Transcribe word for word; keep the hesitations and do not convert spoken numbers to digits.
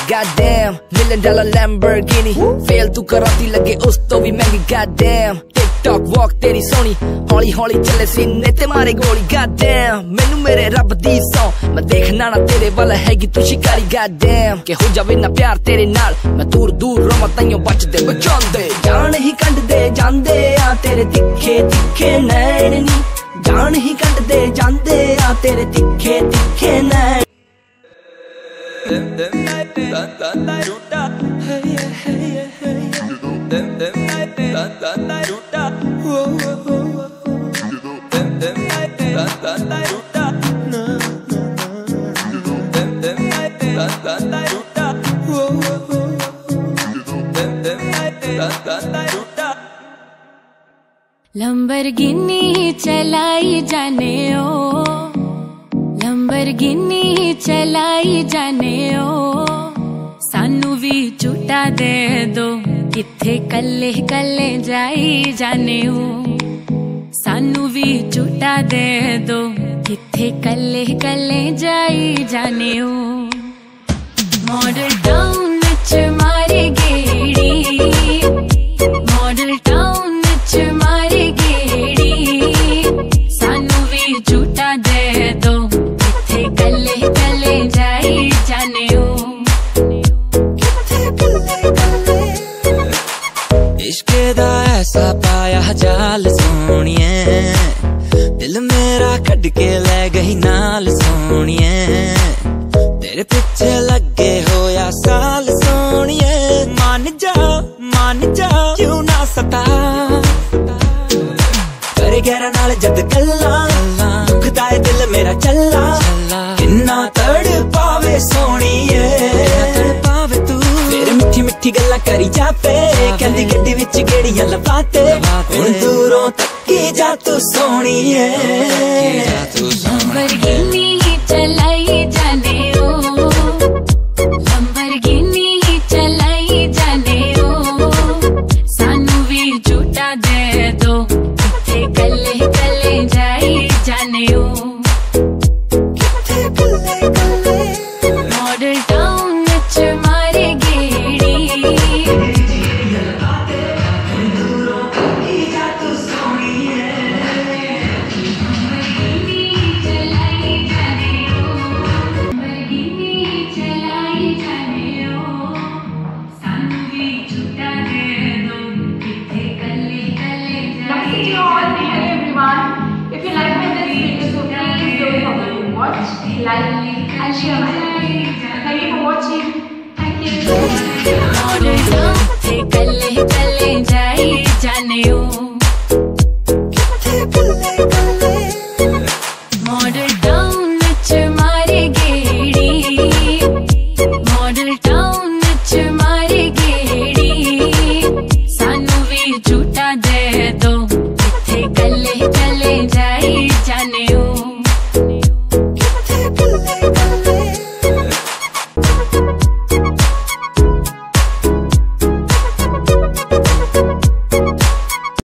Goddamn, million dollar Lamberghini. Fail तू कराती लगे उस तो भी महंगी. Goddamn, TikTok walk तेरी सोनी. हौली हौली चले सीने ते मारे गोली. Goddamn, मैनू मेरे रब दी सौ. मैं देखना ना तेरे वाला हैगी तू शिकारी. Goddamn, के हो जावे ना प्यार तेरे नाल. मैं दूर दूर रोवां ताइयों बचदे बचांदे. जान ही कंड दे जांदे आ तेरे तिखे तिखे नैन नी. जान ही कंड दे जांदे आ तेरे तिखे तिखे नैन. Dem dem da da da da hey hey hey dem dem da da da da wo wo dem dem da da da da na dem dem da da da da wo dem dem da da da. Lamberghini चलाई जाने ओ, Lamberghini चलाई जाने ओ. सानू भी झूठा दे दो किथे कल्ले कल्ले जाई जाने ओ. सानू भी झूठा दे दो किथे कल्ले कल्ले जाई जाने ओ. मॉडल टाउन च मारे गेड़ी, मॉडल टाउन च मारे गेड़ी. सानू भी झूठा दे दो कल्ले कल्ले जाई जाने ओ. इश्के दा ऐसा पाया जाल सोनिए, दिल मेरा कट के ले गई नाल सोनिए. तेरे पीछे लगे होया साल सोनिए. मान जा मान जा क्यों ना सता, करे गहरा नाल जद कल्ला. दुखदा है दिल मेरा चला, किन्ना तड़ पावे सोनिए. तड़ पावे तू फिर मिठी मिठी गल्ला करी जापे. कहंदी गड्डी विच गेड़ियां लवाते, हुण दूरों तक्की जा तू सोनिए. Lamberghini चलाई जाने ओ, Lamberghini चलाई जाने ओ. सानू भी झूठा दे दो किथे कल्ले कल्ले जाई जाने ओ. मॉडल टाउन च मारे गेड़ी, If you like my this video, so please don't watch, like and share my life. Thank you for watching. Thank you. Model Town थे कल्ले कल्ले जाई जाने ओ.